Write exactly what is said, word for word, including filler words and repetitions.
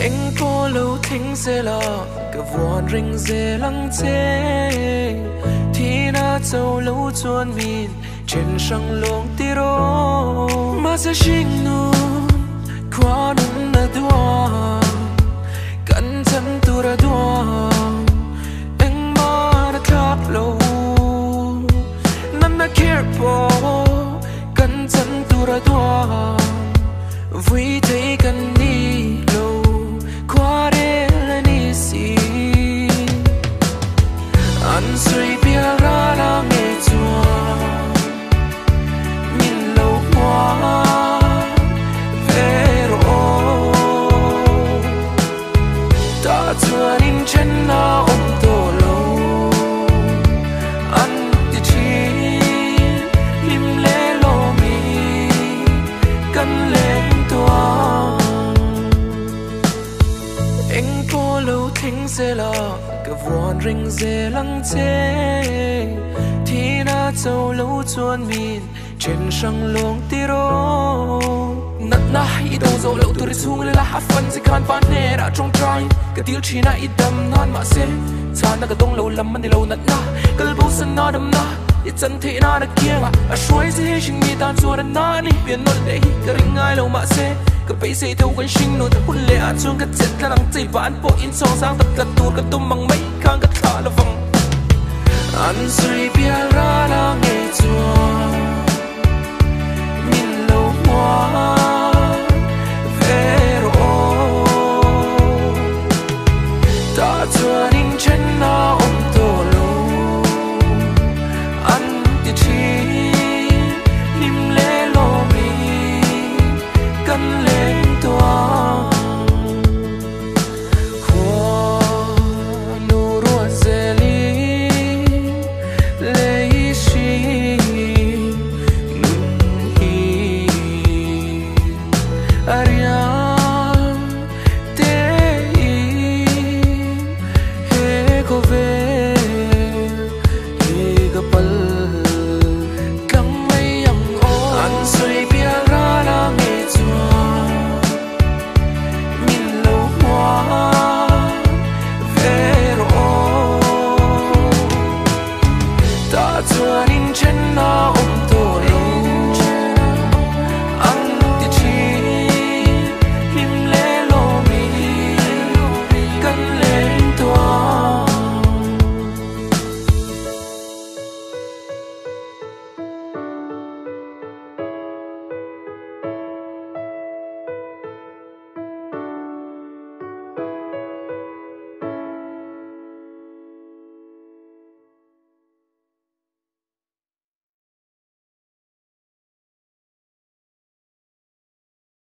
anh có lâu thính sẽ là cả vòn rình dê lăng thế thì na châu lâu chuan min trên sông lông tiro mà sẽ sinh nun qua nun na đua cẩn thận tu ra đua anh mà đã thắp lâu năn na care po cẩn thận tu ra đua vui thấy cần đi lâu qua đây là đi xí anh suy bia ra là nghe chua nhìn lâu qua về rồi ta chua nín chân na ôm tổ lâu anh thì chỉ lim lê lô mi cần lên tua anh có lâu thính sẽ là cả vòn rình dê lăng thế thì na châu lâu chuan min trên sông lông tiro nát na i đâu dấu lâu tôi xuống lên là hát phân chỉ can pan nè đã trong trái cái tiếng chỉ na i đâm nan mà sẽ cha na cái đông lâu lắm mình đi lâu nát na cái lâu sân na đâm na i chân thị na đã kia à suy gì hình mi tan chua na na ni biển nổi để cái ring ai lâu mà sẽ cái bây giờ theo cái sinh nổi hôn lệ à chung cái chết là đang chạy ván bộ in song sang tập lật tuột cái tum bằng mấy khang cái thả là vòng anh suy bia ra là nghe chua nhìn lâu qua về rồi ta chua nín chân na ôm tổ lâu anh thì chỉ lim lê lô mi cần lên tua khoa nụ ruột dê li lấy xí nụ hi aria